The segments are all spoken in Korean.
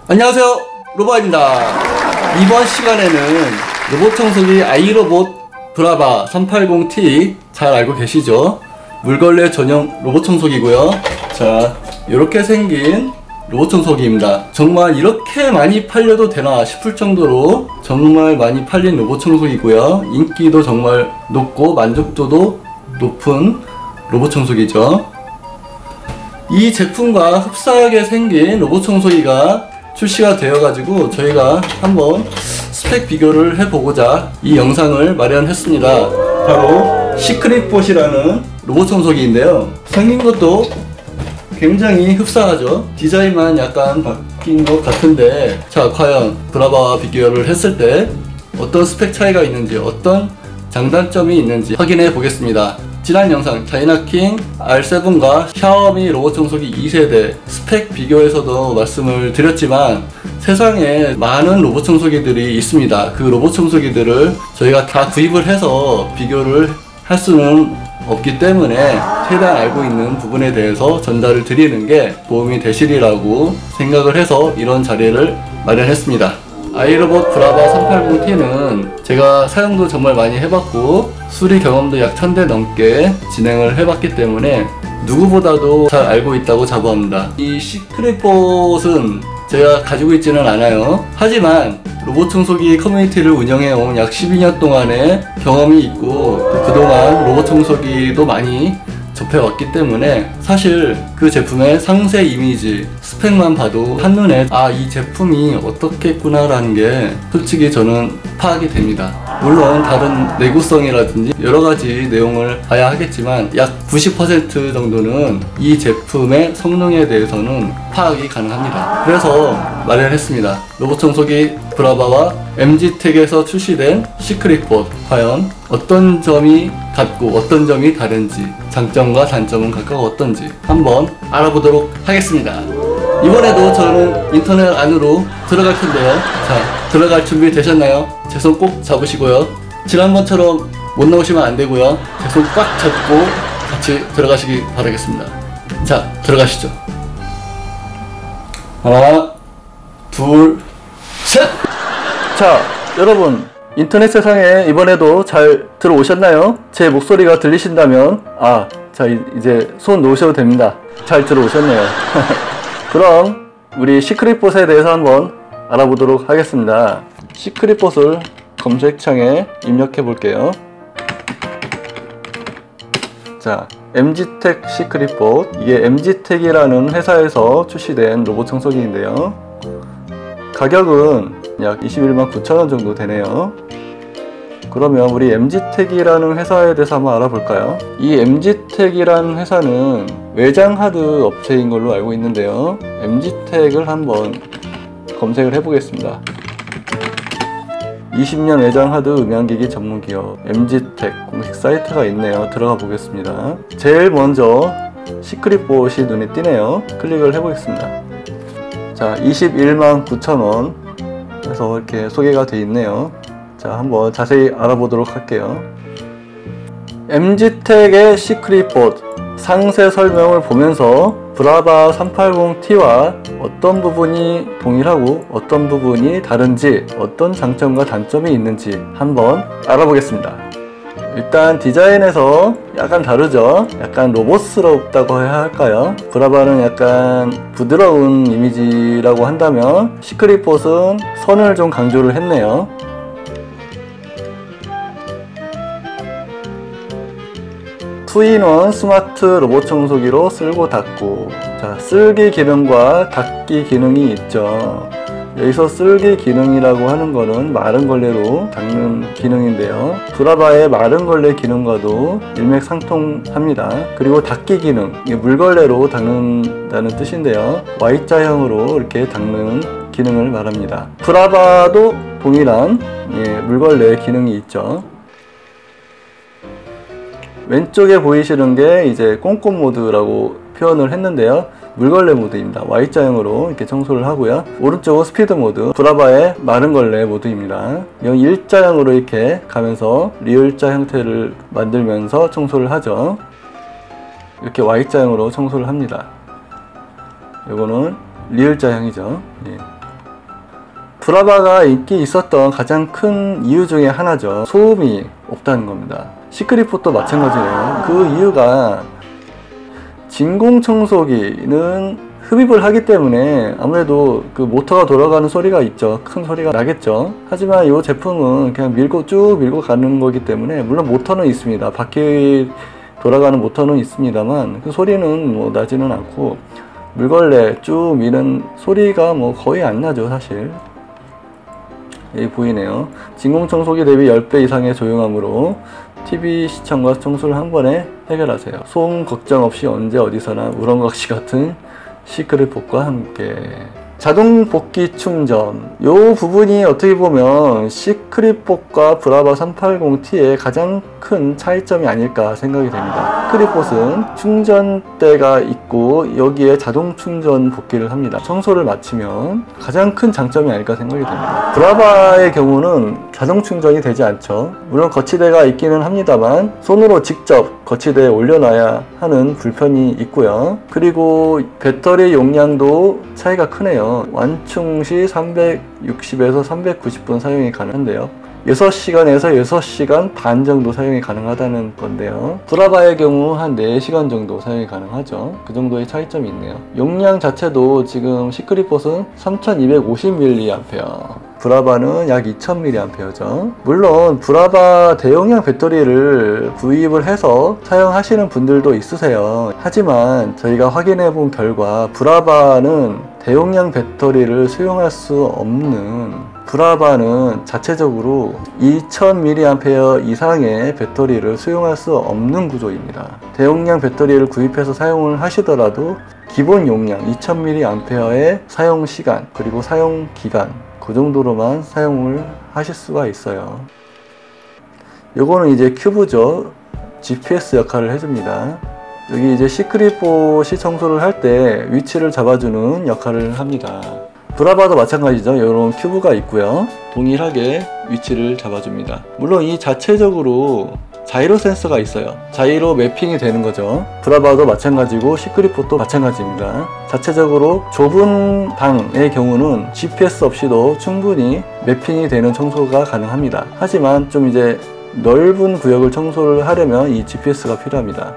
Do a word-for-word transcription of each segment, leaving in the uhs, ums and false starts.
안녕하세요, 로바입니다. 이번 시간에는 로봇 청소기 아이로봇 브라바 삼백팔십 티 잘 알고 계시죠? 물걸레 전용 로봇 청소기고요. 자, 이렇게 생긴 로봇 청소기입니다. 정말 이렇게 많이 팔려도 되나 싶을 정도로 정말 많이 팔린 로봇 청소기고요. 인기도 정말 높고 만족도도 높은 로봇 청소기죠. 이 제품과 흡사하게 생긴 로봇 청소기가 출시가 되어가지고 저희가 한번 스펙 비교를 해보고자 이 영상을 마련했습니다. 바로 시크릿봇이라는 로봇 청소기인데요. 생긴 것도 굉장히 흡사하죠. 디자인만 약간 바뀐 것 같은데, 자, 과연 브라바와 비교를 했을 때 어떤 스펙 차이가 있는지, 어떤 장단점이 있는지 확인해 보겠습니다. 지난 영상 다이나킹 알 세븐과 샤오미 로봇 청소기 이 세대 스펙 비교에서도 말씀을 드렸지만 세상에 많은 로봇 청소기들이 있습니다. 그 로봇 청소기들을 저희가 다 구입을 해서 비교를 할 수는 없기 때문에 최대한 알고 있는 부분에 대해서 전달을 드리는 게 도움이 되시리라고 생각을 해서 이런 자리를 마련했습니다. 아이로봇 브라바 삼백팔십 티는 제가 사용도 정말 많이 해봤고 수리 경험도 약 천 대 넘게 진행을 해봤기 때문에 누구보다도 잘 알고 있다고 자부합니다. 이 시크릿봇은 제가 가지고 있지는 않아요. 하지만 로봇 청소기 커뮤니티를 운영해온 약 십이 년 동안의 경험이 있고 그동안 로봇 청소기도 많이 접해왔기 때문에 사실 그 제품의 상세 이미지, 스펙만 봐도 한눈에 아, 이 제품이 어떻겠구나 라는 게 솔직히 저는 파악이 됩니다. 물론 다른 내구성이라든지 여러가지 내용을 봐야 하겠지만 약 구십 퍼센트 정도는 이 제품의 성능에 대해서는 파악이 가능합니다. 그래서 마련했습니다. 로봇 청소기 브라바와 엠지텍에서 출시된 시크릿봇, 과연 어떤 점이 같고 어떤 점이 다른지, 장점과 단점은 각각 어떤지 한번 알아보도록 하겠습니다. 이번에도 저는 인터넷 안으로 들어갈 텐데요. 자, 들어갈 준비 되셨나요? 제 손 꼭 잡으시고요. 지난번처럼 못 나오시면 안 되고요. 제 손 꽉 잡고 같이 들어가시기 바라겠습니다. 자, 들어가시죠. 하나, 둘, 셋! 자, 여러분, 인터넷 세상에 이번에도 잘 들어오셨나요? 제 목소리가 들리신다면 아, 자, 이제 손 놓으셔도 됩니다. 잘 들어오셨네요. 그럼 우리 시크릿봇에 대해서 한번 알아보도록 하겠습니다. 시크릿봇을 검색창에 입력해 볼게요. 자, 엠지텍 시크릿봇, 이게 엠지텍이라는 회사에서 출시된 로봇 청소기인데요. 가격은 약 이십일만 구천 원 정도 되네요. 그러면 우리 엠지텍이라는 회사에 대해서 한번 알아볼까요? 이 엠지텍이라는 회사는 외장 하드 업체인 걸로 알고 있는데요. 엠지텍을 한번 검색을 해보겠습니다. 이십 년 외장 하드 음향기기 전문기업 엠지텍 공식 사이트가 있네요. 들어가 보겠습니다. 제일 먼저 시크릿봇이 눈에 띄네요. 클릭을 해보겠습니다. 자, 이십일만 구천 원 해서 이렇게 소개가 되어 있네요. 자, 한번 자세히 알아보도록 할게요. 엠지텍의 시크릿봇 상세 설명을 보면서 브라바 삼백팔십 티와 어떤 부분이 동일하고 어떤 부분이 다른지, 어떤 장점과 단점이 있는지 한번 알아보겠습니다. 일단 디자인에서 약간 다르죠. 약간 로봇스럽다고 해야 할까요? 브라바는 약간 부드러운 이미지라고 한다면 시크릿봇은 선을 좀 강조를 했네요. 투인원 스마트 로봇 청소기로 쓸고 닦고. 자, 쓸기 기능과 닦기 기능이 있죠. 여기서 쓸기 기능이라고 하는 거는 마른 걸레로 닦는 기능인데요. 브라바의 마른 걸레 기능과도 일맥상통합니다. 그리고 닦기 기능, 물걸레로 닦는다는 뜻인데요. Y자형으로 이렇게 닦는 기능을 말합니다. 브라바도 동일한 예, 물걸레 기능이 있죠. 왼쪽에 보이시는 게 이제 꼼꼼 모드라고 표현을 했는데요. 물걸레 모드입니다. Y자형으로 이렇게 청소를 하고요. 오른쪽은 스피드 모드, 브라바의 마른 걸레 모드입니다. 여기 일자형으로 이렇게 가면서 리을자 형태를 만들면서 청소를 하죠. 이렇게 Y자형으로 청소를 합니다. 이거는 리을자형이죠. 예. 브라바가 인기 있었던 가장 큰 이유 중에 하나죠. 소음이 없다는 겁니다. 시크릿폿도 마찬가지예요. 그 이유가 진공청소기는 흡입을 하기 때문에 아무래도 그 모터가 돌아가는 소리가 있죠. 큰 소리가 나겠죠. 하지만 이 제품은 그냥 밀고 쭉 밀고 가는 거기 때문에, 물론 모터는 있습니다. 바퀴 돌아가는 모터는 있습니다만 그 소리는 뭐 나지는 않고, 물걸레 쭉 미는 소리가 뭐 거의 안 나죠, 사실. 여기 보이네요. 진공청소기 대비 십 배 이상의 조용함으로 티비 시청과 청소를 한 번에 해결하세요. 소음 걱정 없이 언제 어디서나 우렁각시 같은 시크릿폿과 함께. 자동 복귀 충전, 요 부분이 어떻게 보면 시크릿폿과 브라바 삼백팔십 티의 가장 큰 차이점이 아닐까 생각이 됩니다. 시크릿폿은 충전대가 있고 여기에 자동 충전 복귀를 합니다. 청소를 마치면 가장 큰 장점이 아닐까 생각이 됩니다. 브라바의 경우는 자동 충전이 되지 않죠. 물론 거치대가 있기는 합니다만 손으로 직접 거치대에 올려놔야 하는 불편이 있고요. 그리고 배터리 용량도 차이가 크네요. 완충 시 삼백육십에서 삼백구십 분 사용이 가능한데요. 여섯 시간에서 여섯 시간 반 정도 사용이 가능하다는 건데요. 브라바의 경우 한 네 시간 정도 사용이 가능하죠. 그 정도의 차이점이 있네요. 용량 자체도 지금 시크릿폿은 삼천이백오십 밀리앰페어, 브라바는 약 이천 밀리앰페어죠. 물론 브라바 대용량 배터리를 구입을 해서 사용하시는 분들도 있으세요. 하지만 저희가 확인해 본 결과 브라바는 대용량 배터리를 수용할 수 없는, 브라바는 자체적으로 이천 밀리앰페어 이상의 배터리를 수용할 수 없는 구조입니다. 대용량 배터리를 구입해서 사용을 하시더라도 기본 용량 이천 밀리앰페어의 사용 시간 그리고 사용 기간, 그 정도로만 사용을 하실 수가 있어요. 요거는 이제 큐브죠. 지피에스 역할을 해줍니다. 여기 이제 시크릿폿이 청소를 할 때 위치를 잡아주는 역할을 합니다. 브라바도 마찬가지죠. 이런 큐브가 있고요. 동일하게 위치를 잡아줍니다. 물론 이 자체적으로 자이로 센서가 있어요. 자이로 매핑이 되는 거죠. 브라바도 마찬가지고 시크릿폿도 마찬가지입니다. 자체적으로 좁은 방의 경우는 지피에스 없이도 충분히 매핑이 되는 청소가 가능합니다. 하지만 좀 이제 넓은 구역을 청소를 하려면 이 지피에스가 필요합니다.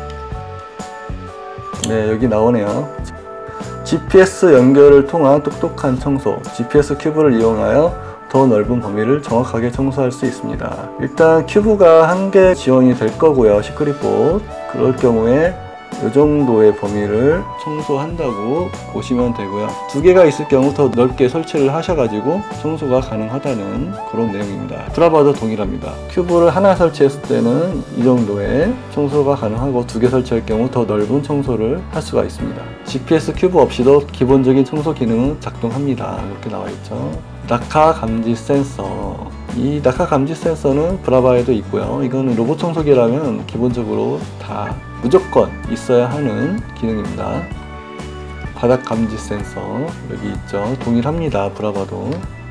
네, 여기 나오네요. 지피에스 연결을 통한 똑똑한 청소, 지피에스 큐브를 이용하여 더 넓은 범위를 정확하게 청소할 수 있습니다. 일단 큐브가 한 개 지원이 될 거고요. 시크릿폿. 그럴 경우에 이 정도의 범위를 청소한다고 보시면 되고요. 두 개가 있을 경우 더 넓게 설치를 하셔가지고 청소가 가능하다는 그런 내용입니다. 브라바도 동일합니다. 큐브를 하나 설치했을 때는 이 정도의 청소가 가능하고 두 개 설치할 경우 더 넓은 청소를 할 수가 있습니다. 지피에스 큐브 없이도 기본적인 청소 기능은 작동합니다. 이렇게 나와 있죠. 낙하 감지 센서, 이 낙하 감지 센서는 브라바에도 있고요. 이거는 로봇 청소기라면 기본적으로 다 무조건 있어야 하는 기능입니다. 바닥 감지 센서 여기 있죠. 동일합니다. 브라바도.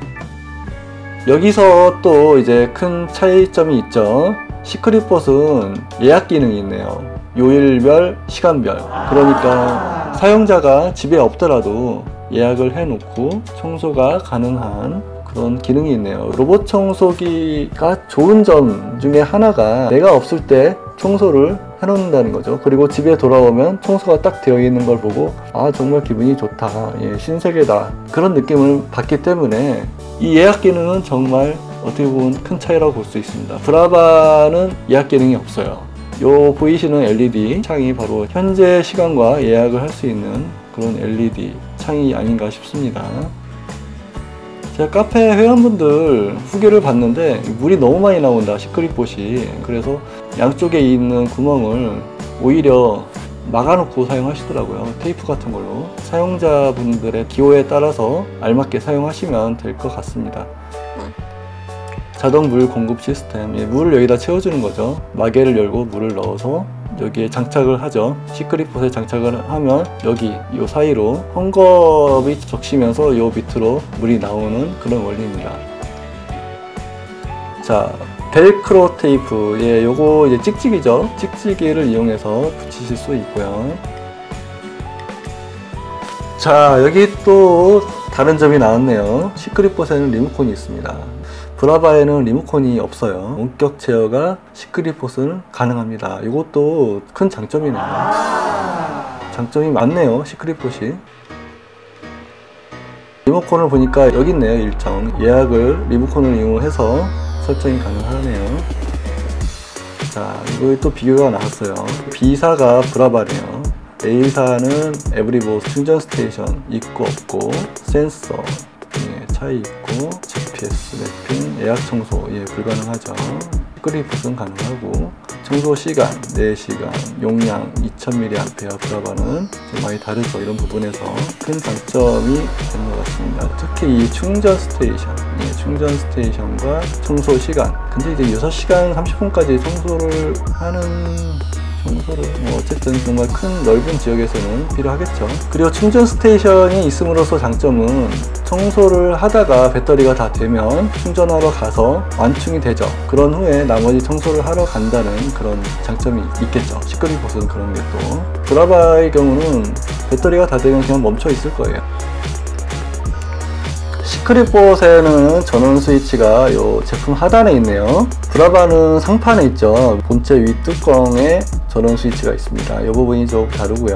여기서 또 이제 큰 차이점이 있죠. 시크릿폿은 예약 기능이 있네요. 요일별, 시간별. 그러니까 사용자가 집에 없더라도 예약을 해놓고 청소가 가능한 그런 기능이 있네요. 로봇 청소기가 좋은 점 중에 하나가 내가 없을 때 청소를 해놓는다는 거죠. 그리고 집에 돌아오면 청소가 딱 되어 있는 걸 보고 아 정말 기분이 좋다, 예, 신세계다, 그런 느낌을 받기 때문에 이 예약 기능은 정말 어떻게 보면 큰 차이라고 볼 수 있습니다. 브라바는 예약 기능이 없어요. 요 보이시는 엘이디 창이 바로 현재 시간과 예약을 할 수 있는 그런 엘이디 창이 아닌가 싶습니다. 제가 카페 회원분들 후기를 봤는데 물이 너무 많이 나온다, 시크릿폿이. 그래서 양쪽에 있는 구멍을 오히려 막아놓고 사용하시더라고요. 테이프 같은 걸로. 사용자분들의 기호에 따라서 알맞게 사용하시면 될 것 같습니다. 자동 물 공급 시스템, 예, 물을 여기다 채워주는 거죠. 마개를 열고 물을 넣어서 여기에 장착을 하죠. 시크릿폿에 장착을 하면 여기 이 사이로 헝겊이 적시면서 이 밑으로 물이 나오는 그런 원리입니다. 자, 벨크로 테이프, 예, 요거 이제 찍찍이죠. 찍찍이를 이용해서 붙이실 수 있고요. 자, 여기 또 다른 점이 나왔네요. 시크릿봇에는 리모컨이 있습니다. 브라바에는 리모컨이 없어요. 원격 제어가 시크릿봇은 가능합니다. 이것도 큰 장점이네요. 장점이 많네요, 시크릿봇이. 리모컨을 보니까 여기 있네요. 일정 예약을 리모컨을 이용해서 설정이 가능하네요. 자, 이거 또 비교가 나왔어요. B사가 브라바네요. A사는 에브리봇 충전 스테이션 있고 없고, 센서 예, 차이 있고, 지피에스 매핑, 예약 청소 예, 불가능하죠. 시크릿봇은 가능하고, 청소 시간 네 시간, 용량 이천 밀리앰페어 브라바는 좀 많이 다르죠. 이런 부분에서 큰 장점이 되는 것 같습니다. 특히 이 충전 스테이션, 예, 충전 스테이션과 청소 시간. 근데 이제 여섯 시간 삼십 분까지 청소를 하는 청소를 뭐 어쨌든 정말 큰 넓은 지역에서는 필요하겠죠. 그리고 충전 스테이션이 있음으로써 장점은 청소를 하다가 배터리가 다 되면 충전하러 가서 완충이 되죠. 그런 후에 나머지 청소를 하러 간다는 그런 장점이 있겠죠. 시크릿봇은 그런 게 또. 브라바의 경우는 배터리가 다 되면 그냥 멈춰 있을 거예요. 시크릿봇에는 전원 스위치가 이 제품 하단에 있네요. 브라바는 상판에 있죠. 본체 위 뚜껑에 전원 스위치가 있습니다. 이 부분이 좀 다르고요.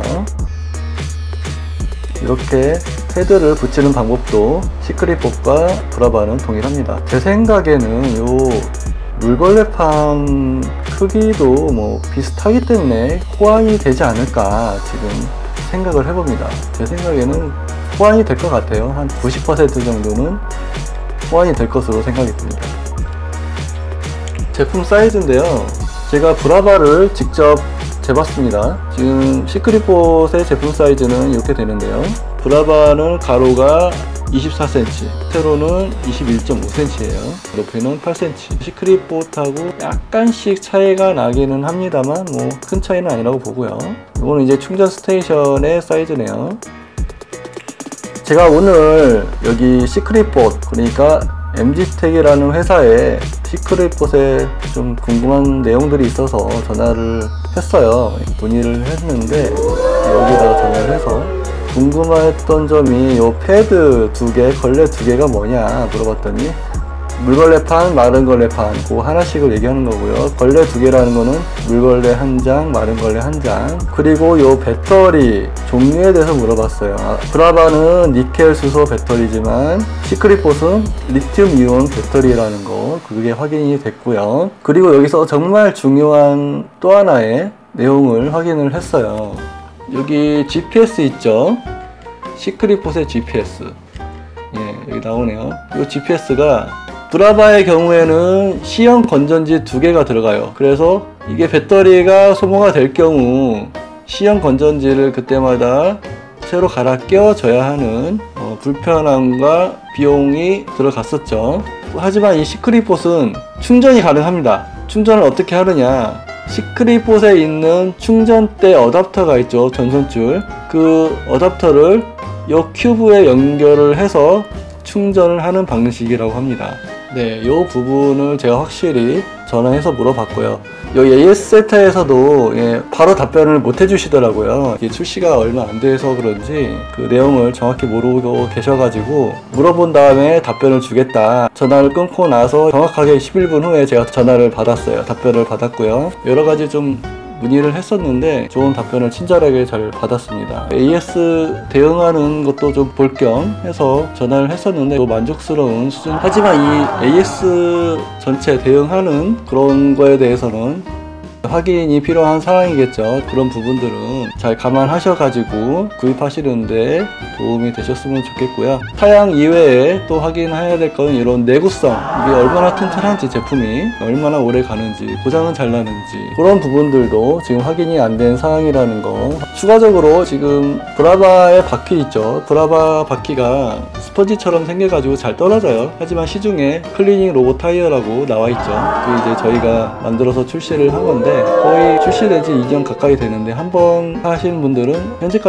이렇게 패드를 붙이는 방법도 시크릿봇과 브라바는 동일합니다. 제 생각에는 이 물걸레판 크기도 뭐 비슷하기 때문에 호환이 되지 않을까 지금 생각을 해봅니다. 제 생각에는 호환이 될 것 같아요. 한 구십 퍼센트 정도는 호환이 될 것으로 생각이 듭니다. 제품 사이즈인데요. 제가 브라바를 직접 재봤습니다. 지금 시크릿봇의 제품 사이즈는 이렇게 되는데요. 브라바는 가로가 이십사 센티미터, 세로는 이십일 점 오 센티미터예요. 높이는 팔 센티미터. 시크릿봇하고 약간씩 차이가 나기는 합니다만 뭐 큰 차이는 아니라고 보고요. 이거는 이제 충전 스테이션의 사이즈네요. 제가 오늘 여기 시크릿봇, 그러니까 엠지텍이라는 회사에 시크릿봇에 좀 궁금한 내용들이 있어서 전화를 했어요. 문의를 했는데 여기다가 전화를 해서 궁금했던 점이 이 패드 두 개, 걸레 두 개가 뭐냐 물어봤더니 물걸레판, 마른걸레판 그 하나씩을 얘기하는 거고요. 걸레 두 개라는 거는 물걸레 한 장, 마른걸레 한 장. 그리고 요 배터리 종류에 대해서 물어봤어요. 아, 브라바는 니켈 수소 배터리지만 시크릿봇은 리튬 이온 배터리라는 거, 그게 확인이 됐고요. 그리고 여기서 정말 중요한 또 하나의 내용을 확인을 했어요. 여기 지피에스 있죠? 시크릿봇의 지피에스. 예, 여기 나오네요. 이 지피에스가 브라바의 경우에는 C형 건전지 두 개가 들어가요. 그래서 이게 배터리가 소모가 될 경우 C형 건전지를 그때마다 새로 갈아 껴줘야 하는 어, 불편함과 비용이 들어갔었죠. 하지만 이 시크릿봇은 충전이 가능합니다. 충전을 어떻게 하느냐, 시크릿봇에 있는 충전대 어댑터가 있죠. 전선줄. 그 어댑터를 이 큐브에 연결을 해서 충전을 하는 방식이라고 합니다. 네, 이 부분을 제가 확실히 전화해서 물어봤고요. 이 에이에스 센터에서도 예, 바로 답변을 못 해주시더라고요. 이게 출시가 얼마 안 돼서 그런지 그 내용을 정확히 모르고 계셔가지고 물어본 다음에 답변을 주겠다. 전화를 끊고 나서 정확하게 십일 분 후에 제가 전화를 받았어요. 답변을 받았고요. 여러 가지 좀 문의를 했었는데 좋은 답변을 친절하게 잘 받았습니다. 에이에스 대응하는 것도 좀 볼 겸 해서 전화를 했었는데 만족스러운 수준. 하지만 이 에이에스 전체 대응하는 그런 거에 대해서는 확인이 필요한 상황이겠죠. 그런 부분들은 잘 감안하셔가지고 구입하시는데 도움이 되셨으면 좋겠고요. 사양 이외에 또 확인해야 될 건 이런 내구성, 이게 얼마나 튼튼한지, 제품이 얼마나 오래 가는지, 고장은 잘 나는지, 그런 부분들도 지금 확인이 안 된 상황이라는 거. 추가적으로 지금 브라바의 바퀴 있죠. 브라바 바퀴가 스펀지처럼 생겨가지고 잘 떨어져요. 하지만 시중에 클리닝 로봇 타이어라고 나와 있죠. 그 이제 저희가 만들어서 출시를 한 건데 거의 출시된 지 이 년 가까이 되는데 한 번 하시는 분들은 현재까지도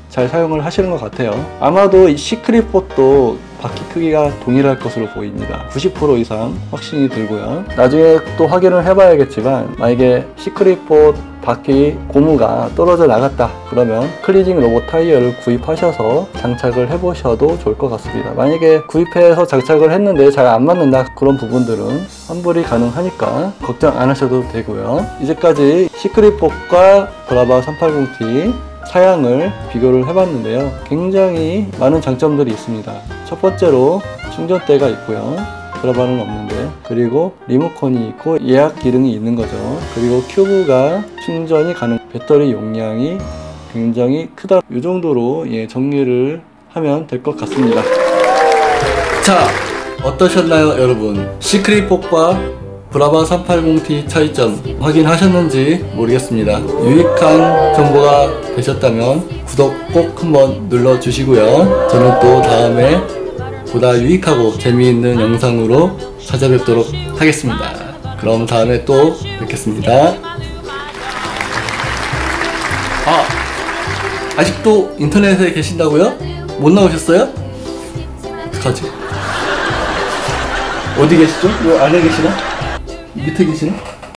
잘 사용을 하시는 것 같아요. 아마도 이 시크릿봇도 바퀴 크기가 동일할 것으로 보입니다. 구십 퍼센트 이상 확신이 들고요. 나중에 또 확인을 해봐야겠지만 만약에 시크릿봇 바퀴 고무가 떨어져 나갔다 그러면 클리징 로봇 타이어를 구입하셔서 장착을 해보셔도 좋을 것 같습니다. 만약에 구입해서 장착을 했는데 잘 안 맞는다 그런 부분들은 환불이 가능하니까 걱정 안 하셔도 되고요. 이제까지 시크릿봇과 브라바 삼백팔십 티 사양을 비교를 해봤는데요. 굉장히 많은 장점들이 있습니다. 첫 번째로 충전대가 있고요. 브라바는 없는데, 그리고 리모컨이 있고 예약 기능이 있는 거죠. 그리고 큐브가 충전이 가능, 배터리 용량이 굉장히 크다. 이 정도로 예, 정리를 하면 될 것 같습니다. 자, 어떠셨나요 여러분? 시크릿봇과 브라바 삼백팔십 티 차이점 확인하셨는지 모르겠습니다. 유익한 정보가 되셨다면 구독 꼭 한번 눌러주시고요. 저는 또 다음에 보다 유익하고 재미있는 영상으로 찾아뵙도록 하겠습니다. 그럼 다음에 또 뵙겠습니다. 아, 아직도 인터넷에 계신다고요? 못 나오셨어요? 어떡하지? 어디 계시죠? 요 안에 계시나? 밑에 계시나?